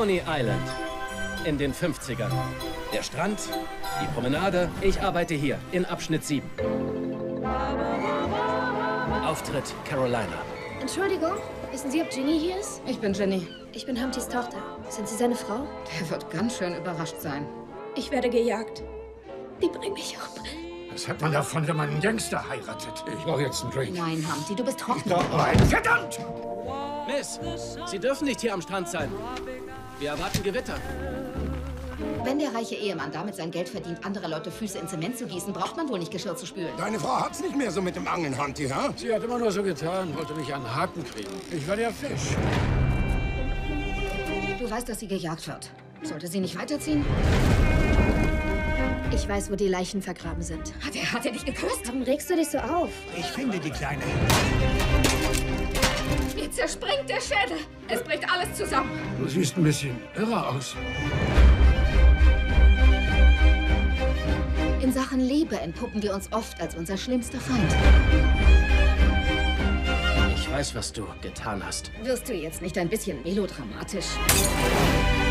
Coney Island. In den 50ern. Der Strand, die Promenade. Ich arbeite hier, in Abschnitt 7. Auftritt Carolina. Entschuldigung, wissen Sie, ob Ginny hier ist? Ich bin Jenny. Ich bin Humptys Tochter. Sind Sie seine Frau? Der wird ganz schön überrascht sein. Ich werde gejagt. Die bringen mich um. Was hat man davon, wenn man einen Gangster heiratet? Ich brauche jetzt einen Drink. Nein, Humpty, du bist trocken. Nein, verdammt! Miss, Sie dürfen nicht hier am Strand sein. Wir erwarten Gewitter. Wenn der reiche Ehemann damit sein Geld verdient, andere Leute Füße in Zement zu gießen, braucht man wohl nicht Geschirr zu spülen. Deine Frau hat's nicht mehr so mit dem Angeln, Hunty, ha? Sie hat immer nur so getan, wollte mich an den Haken kriegen. Ich war der Fisch. Du weißt, dass sie gejagt wird. Sollte sie nicht weiterziehen? Ich weiß, wo die Leichen vergraben sind. Hat er dich geküsst? Warum regst du dich so auf? Ich finde die Kleine. Mir zerspringt der Schädel. Es bricht alles zusammen. Du siehst ein bisschen irre aus. In Sachen Liebe entpuppen wir uns oft als unser schlimmster Feind. Ich weiß, was du getan hast. Wirst du jetzt nicht ein bisschen melodramatisch?